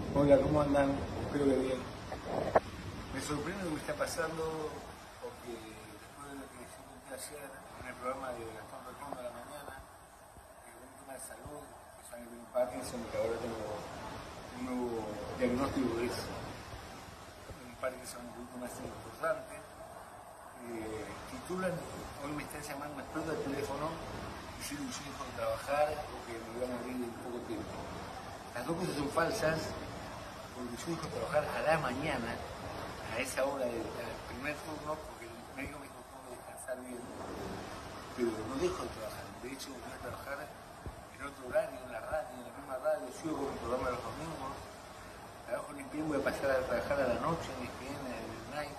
Hola, ¿cómo andan? Espero que bien. Me sorprende lo que está pasando porque después de lo que yo conté ayer en el programa de Gastón Recondo a la mañana, con un tema de salud, que yo tengo Parkinson, que ahora tengo un nuevo diagnóstico que es un Parkinson un poquito más importante, titulan, hoy me están llamando, me explota el teléfono diciendo que yo dejo de trabajar o que me voy a morir en poco tiempo. Las dos cosas son falsas, porque yo dejo de trabajar a la mañana, a esa hora del primer turno, porque el médico me dijo que tengo que descansar bien, pero no dejo de trabajar. De hecho, voy a trabajar en otro horario, en la radio, en la misma radio, sigo con el programa de los domingos, trabajo en ESPN, voy a pasar a trabajar a la noche en ESPN, en el night,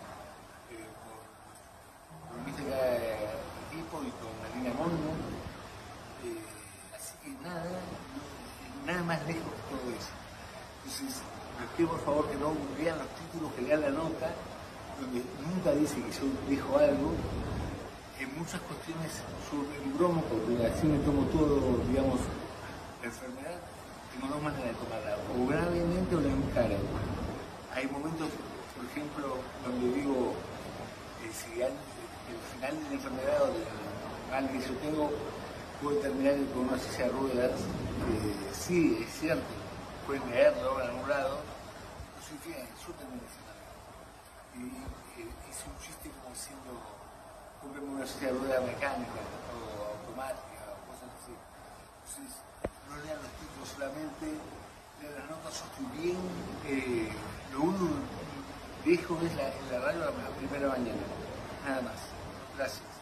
con mi equipo y con la línea Mondo, así que nada más lejos de todo eso. Entonces, les pido por favor que no lean los títulos, que lean la nota, donde nunca dice que yo dejo algo. En muchas cuestiones yo me bromo, porque así me tomo todo, digamos, la enfermedad. Tengo dos maneras de tomarla, o gravemente o la encaro. Hay momentos, por ejemplo, donde digo, si al final de la enfermedad o del mal que yo tengo, puedo terminar con una silla de ruedas. Sí, es cierto, pueden leerlo en algún lado, no soy fiel, yo terminé siendo. Y hice un chiste como diciendo, cómprame una silla de ruedas mecánica o automática o cosas así. Entonces, no lean los títulos solamente, lean las notas, yo estoy bien. Lo único que dejo es en la radio a la primera mañana, nada más. Gracias.